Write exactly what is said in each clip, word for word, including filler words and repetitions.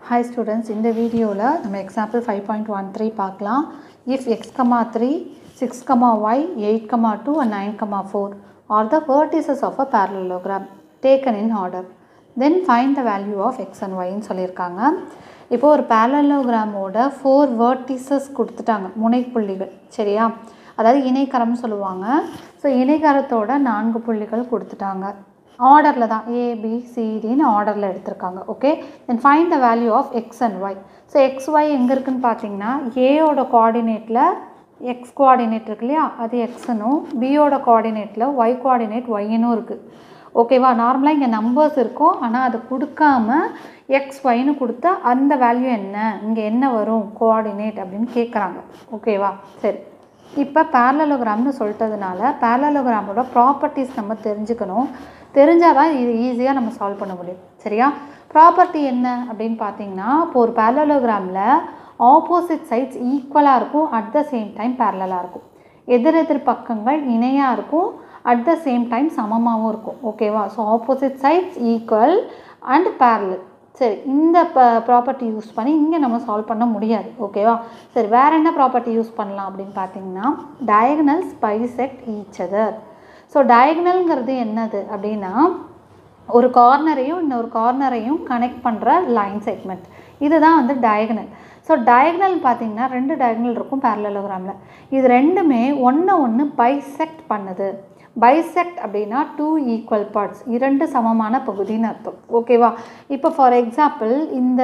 Hi students, in the video la நம்ம example five point one three பார்க்கலாம். If x, three, six, y, eight, two and nine, four are the vertices of a parallelogram taken in order, then find the value of x and y ன்னு சொல்லியிருக்காங்க. இப்போ ஒரு parallelogram ஓட four vertices கொடுத்துட்டாங்க, முனைப்புள்ளிகள். சரியா? அதாவது இணைகரம்னு சொல்லுவாங்க. ஸோ இணைகரத்தோட நான்கு புள்ளிகள் கொடுத்துட்டாங்க. ஆர்டரில் தான் A, B, C, Dன்னு ஆர்டரில் எடுத்திருக்காங்க. Okay, then find the value of X and Y. So X Y எங்கே இருக்குதுன்னு பார்த்தீங்கன்னா ஏயோட கோஆர்டினேட்டில் எக்ஸ் கோஆர்டினேட் இருக்கு இல்லையா, அது எக்ஸனும், பியோட கோஆர்டினேட்டில் ஒய் கோஆர்டினேட் ஒய்னும் இருக்குது. ஓகேவா? நார்மலாக இங்கே நம்பர்ஸ் இருக்கும், ஆனால் அதை கொடுக்காம எக்ஸ் ஒய்னு கொடுத்தா அந்த வேல்யூ என்ன, இங்கே என்ன வரும் கோஆர்டினேட் அப்படின்னு கேட்குறாங்க. ஓகேவா? சரி, இப்போ பேரலலோகிராம்னு சொல்லிட்டதுனால பேரலலோகிராமோட ப்ராப்பர்ட்டிஸ் நம்ம தெரிஞ்சுக்கணும். தெரிஞ்சால் தான் இது ஈஸியாக நம்ம சால்வ் பண்ண முடியும். சரியா? ப்ராப்பர்ட்டி என்ன அப்படின்னு பார்த்தீங்கன்னா, இப்போ ஒரு பேரலலோகிராமில் ஆப்போசிட் சைட்ஸ் ஈக்குவலாக இருக்கும், அட் த சேம் டைம் பேரலாக இருக்கும். எதிர் எதிர் பக்கங்கள் இணையாக இருக்கும், அட் த சேம் டைம் சமமாகவும் இருக்கும். ஓகேவா? So opposite sides equal and parallel. சரி, இந்த ப ப்ராப்பர்ட்டி யூஸ் பண்ணி இங்கே நம்ம சால்வ் பண்ண முடியாது. ஓகேவா? சரி, வேறு என்ன ப்ராப்பர்ட்டி யூஸ் பண்ணலாம் அப்படின்னு பார்த்தீங்கன்னா, diagonals bisect each other. So டயகனல்ங்கிறது என்னது அப்படின்னா, ஒரு கார்னரையும் இன்னொரு கார்னரையும் கனெக்ட் பண்ணுற லைன் செக்மெண்ட், இதுதான் வந்து டயகனல். ஸோ டயகனல் பார்த்திங்கன்னா ரெண்டு டயகனல் இருக்கும் பேரலலோகிராமில். இது ரெண்டுமே ஒன்று ஒன்று பைசெக்ட் பண்ணுது. பைசெக்ட் அப்படின்னா டூ ஈக்குவல் பார்ட்ஸ், இரண்டு சமமான பகுதின்னு அர்த்தம். ஓகேவா? இப்போ ஃபார் எக்ஸாம்பிள் இந்த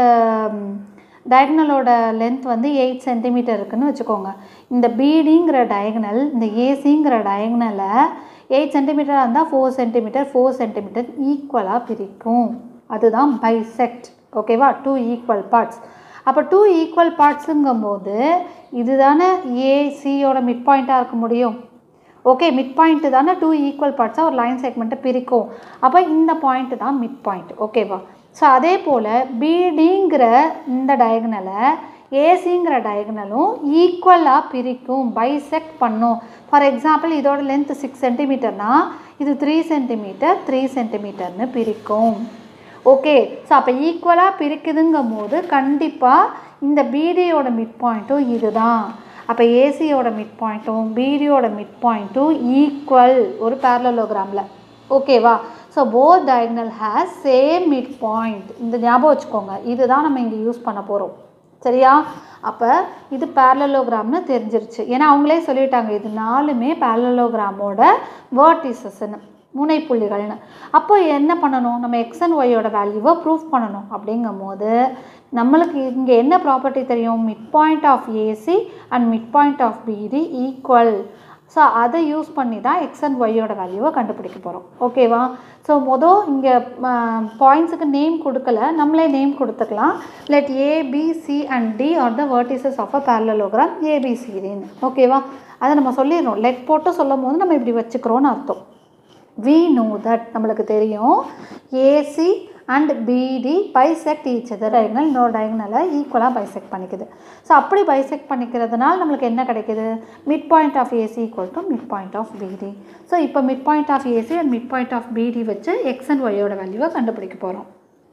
டயகனலோட லென்த் வந்து எயிட் சென்டிமீட்டர் இருக்குதுன்னு வச்சுக்கோங்க. இந்த பிடிங்கிற டயகனல் இந்த ஏசிங்கிற டயகனலை எயிட் சென்டிமீட்டராக இருந்தால் ஃபோர் சென்டிமீட்டர் ஃபோர் சென்டிமீட்டர் ஈக்குவலாக பிரிக்கும். அதுதான் பைசெக்ட். ஓகேவா? Two equal parts. அப்போ டூ ஈக்குவல் பார்ட்ஸுங்கும் போது இதுதானே ஏசியோட மிட் பாயிண்ட்டாக இருக்க முடியும். ஓகே, மிட் பாயிண்ட்டு தானே டூ ஈக்குவல் பார்ட்ஸாக ஒரு லைன் செக்மெண்ட்டை பிரிக்கும். அப்போ இந்த பாயிண்ட்டு தான் மிட் பாயிண்ட். ஓகேவா? ஸோ அதே போல் பிடிங்கிற இந்த டயகனலை ஏசிங்கிற டயகனலும் ஈக்குவலாக பிரிக்கும், பைசெக்ட் பண்ணும். ஃபார் எக்ஸாம்பிள் இதோட லென்த் சிக்ஸ் சென்டிமீட்டர்னால் இது த்ரீ சென்டிமீட்டர் த்ரீ சென்டிமீட்டர்னு பிரிக்கும். ஓகே, ஸோ அப்போ ஈக்குவலாக பிரிக்குதுங்கும் போது கண்டிப்பாக இந்த பிடியோட மிட் பாயிண்ட்டும் இதுதான். அப்போ ஏசியோட மிட் பாயிண்ட்டும் பிடியோட மிட் பாயிண்ட்டும் ஈக்குவல் ஒரு பேரலலோகிராமில். ஓகேவா? So both diagonal has same mid point. இந்த ஞாபகம் வச்சுக்கோங்க, இதுதான் நம்ம இங்கே யூஸ் பண்ண போகிறோம். சரியா? அப்போ இது பேரலலோகிராம்னு தெரிஞ்சிருச்சு. ஏன்னா அவங்களே சொல்லிட்டாங்க இது நாலுமே பேரலலோகிராமோட வேர்டிசஸ்ன்னு, முனைப்புள்ளிகள்னு. அப்போ என்ன பண்ணணும், நம்ம எக்ஸ் அண்ட் ஒய்யோட வேல்யூவை ப்ரூஃப் பண்ணணும். அப்படிங்கும் போது நம்மளுக்கு இங்கே என்ன ப்ராப்பர்ட்டி தெரியும், mid point of AC and mid point of BD equal. So அதை யூஸ் பண்ணி தான் எக்ஸ் அண்ட் ஒய்யோட வேல்யூவை கண்டுபிடிக்க போகிறோம். ஓகேவா? ஸோ மொதல் இங்கே பாயிண்ட்ஸுக்கு நேம் கொடுக்கல, நம்மளே நேம் கொடுத்துக்கலாம். Let ABC and D are the vertices of a parallelogram ஏபிசிடின்னு. ஓகேவா? அதை நம்ம சொல்லிடுறோம். லெட் போட்டு சொல்லும் போது நம்ம இப்படி வச்சுக்கிறோன்னு அர்த்தம். we know that நம்மளுக்கு தெரியும் AC and BD bisect each other. Diagonal இன்னொரு டயகனலை ஈக்குவலாக பைசெக்ட் பண்ணிக்குது. ஸோ அப்படி பைசெக்ட் பண்ணிக்கிறதுனால நம்மளுக்கு என்ன கிடைக்குது, mid point of AC equal to mid point of BD. So இப்போ mid point of AC and mid point of BD வச்சு எக்ஸ் அண்ட் ஒய்யோட வேல்யூவை கண்டுபிடிக்க போகிறோம்.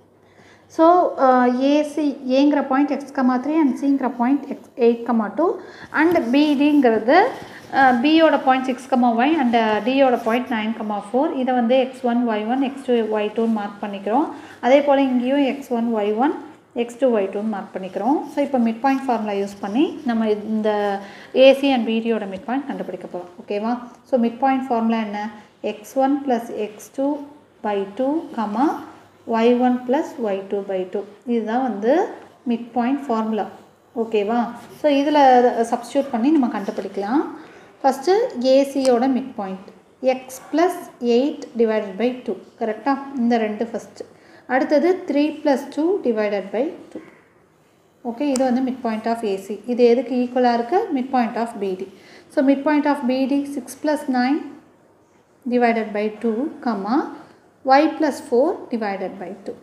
ஸோ ஏசி ஏங்கிற point X comma three and சிங்கிற point X eight comma two and பிடிங்கிறது பியோட point six comma Y and டியோட பாயிண்ட் நைன் கமா ஃபோர். இதை வந்து X one Y one X two Y டூன்னு மார்க் பண்ணிக்கிறோம். அதே போல் இங்கேயும் X one Y one X two Y டூன்னு மார்க் பண்ணிக்கிறோம். ஸோ இப்போ மிட் பாயிண்ட் ஃபார்முலா யூஸ் பண்ணி நம்ம இந்த ஏசி அண்ட் பிடியோட மிட் பாயிண்ட் கண்டுபிடிக்க போகிறோம். ஓகேவா? ஸோ மிட் பாயிண்ட் ஃபார்முலா என்ன, X one plus X two by two comma Y one plus Y two by two. இதுதான் வந்து மிட் பாயிண்ட் ஃபார்முலா. ஓகேவா? ஸோ இதில் சப்ஸ்டியூட் பண்ணி நம்ம கண்டுபிடிக்கலாம். ஃபஸ்ட்டு ஏசியோட mid point X plus eight divided by two. கரெக்டாக? இந்த ரெண்டு ஃபஸ்ட்டு. அடுத்தது three plus two divided by two. Okay, இது வந்து மிட் பாயிண்ட் ஆஃப் ஏசி. இது எதுக்கு ஈக்குவலாக இருக்குது, mid point of BD. So mid point of BD six plus nine divided by two comma y plus four divided by two.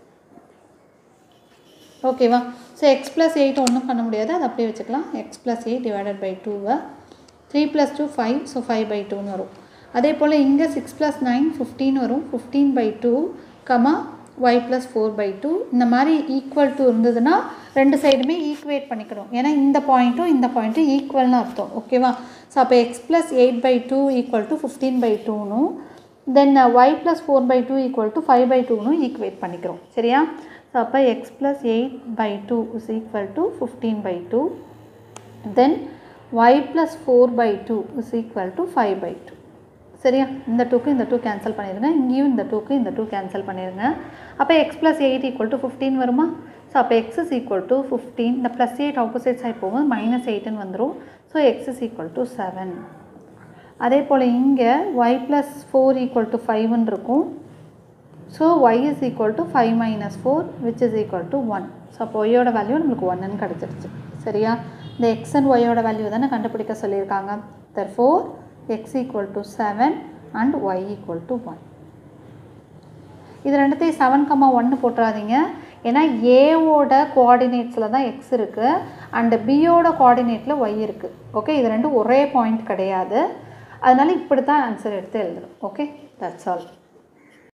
ஓகேவா? So X plus eight ஒன்றும் பண்ண முடியாது, அது அப்படியே வச்சுக்கலாம். X plus eight divided by டூவை three plus two five, so five by டூன்னு வரும். அதே போல் இங்கே சிக்ஸ் ப்ளஸ் நைன் ஃபிஃப்டீன் வரும், fifteen by two comma y plus four by two இந்த மாதிரி ஈக்குவல் டு இருந்ததுன்னா ரெண்டு சைடுமே ஈக்குவேட் பண்ணிக்கணும். ஏன்னா இந்த பாயிண்ட்டும் இந்த பாயிண்ட்டும் ஈக்குவல்னு அர்த்தம். ஓகேவா? ஸோ அப்போ X plus eight by two equal to fifteen by டூனும் then Y plus four by two equal to five by டூனும் ஈக்குவேட் பண்ணிக்கிறோம். சரியா? ஸோ அப்போ X plus eight by two is equal to fifteen by two then Y plus four by two is equal to five by two. சரியா? இந்த டூக்கு இந்த two cancel பண்ணிடுங்க. இங்கேயும் இந்த டூக்கு இந்த டூ கேன்சல் பண்ணிடுங்க. அப்போ X plus eight equal to fifteen வருமா? ஸோ அப்போ X is equal to fifteen. இந்த ப்ளஸ் எயிட் ஆப்போசிட் சைட் போகும்போது மைனஸ் எயிட்டுன்னு வந்துடும். So X is equal to seven. அதே போல் இங்கே Y plus four equal to ஃபைவ்னு இருக்கும். So Y is equal to five minus four which is equal to one. So அப்போ ஒய்யோட வேல்யூ நம்மளுக்கு ஒன்றுன்னு கிடச்சிருச்சு. சரியா? இந்த எக்ஸ் அண்ட் ஒய்யோட வேல்யூ தானே கண்டுபிடிக்க சொல்லியிருக்காங்க. therefore x equal to seven and y equal to one. இது ரெண்டுத்தையும் செவன் கமா ஒன்று போட்டுறாதீங்க. ஏன்னா ஏவோட கோஆர்டினேட்ஸில் தான் எக்ஸ் இருக்குது அண்ட் பியோட கோஆர்டினேட்டில் ஒய் இருக்குது. ஓகே, இது ரெண்டும் ஒரே பாயிண்ட் கிடையாது. அதனால் இப்படி தான் ஆன்சர் எடுத்து எழுதுறோம். Okay, that's all.